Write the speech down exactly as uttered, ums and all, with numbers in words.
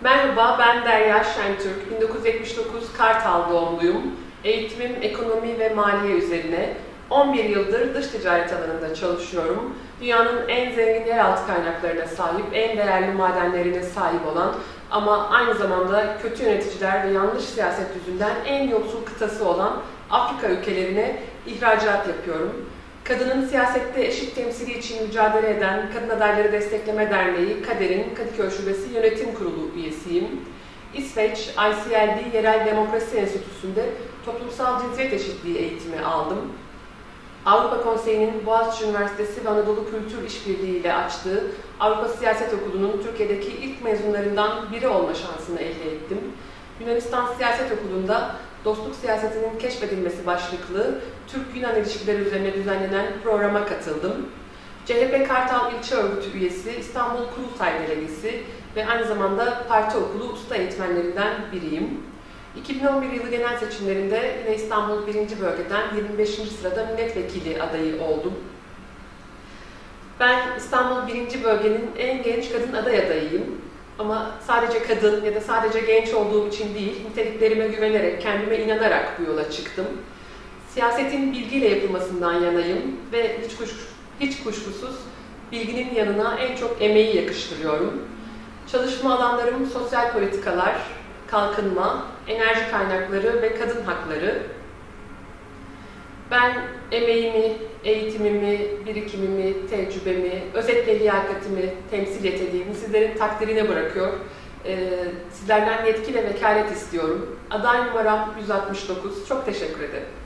Merhaba, ben Derya Şentürk. bin dokuz yüz yetmiş dokuz Kartal doğumluyum. Eğitimim ekonomi ve maliye üzerine. on bir yıldır dış ticaret alanında çalışıyorum. Dünyanın en zengin yeraltı kaynaklarına sahip, en değerli madenlerine sahip olan ama aynı zamanda kötü yöneticiler ve yanlış siyaset yüzünden en yoksul kıtası olan Afrika ülkelerine ihracat yapıyorum. Kadının siyasette eşit temsili için mücadele eden Kadın Adayları Destekleme Derneği Kader'in Kadıköy Şubesi Yönetim Kurulu üyesiyim. İsveç I C L D Yerel Demokrasi Enstitüsü'nde toplumsal cinsiyet eşitliği eğitimi aldım. Avrupa Konseyi'nin Boğaziçi Üniversitesi ve Anadolu Kültür İşbirliği ile açtığı Avrupa Siyaset Okulu'nun Türkiye'deki ilk mezunlarından biri olma şansını elde ettim. Yunanistan Siyaset Okulu'nda Dostluk Siyasetinin Keşfedilmesi başlıklı Türk-Yunan ilişkileri üzerine düzenlenen programa katıldım. C H P Kartal İlçe Örgütü üyesi, İstanbul Kurultay Delegesi ve aynı zamanda parti okulu usta eğitmenlerinden biriyim. iki bin on bir yılı genel seçimlerinde yine İstanbul birinci Bölgeden yirmi beşinci sırada milletvekili adayı oldum. Ben İstanbul birinci Bölgenin en genç kadın aday adayıyım. Ama sadece kadın ya da sadece genç olduğum için değil, niteliklerime güvenerek, kendime inanarak bu yola çıktım. Siyasetin bilgiyle yapılmasından yanayım ve hiç, kuş, hiç kuşkusuz bilginin yanına en çok emeği yakıştırıyorum. Çalışma alanlarım sosyal politikalar, kalkınma, enerji kaynakları ve kadın hakları. Ben emeğimi, eğitimimi, birikimimi, tecrübemi, özetle liyakatimi, temsil yeteneğimi sizlerin takdirine bırakıyor. Ee, sizlerden yetki ve vekalet istiyorum. Aday numaram yüz altmış dokuz. Çok teşekkür ederim.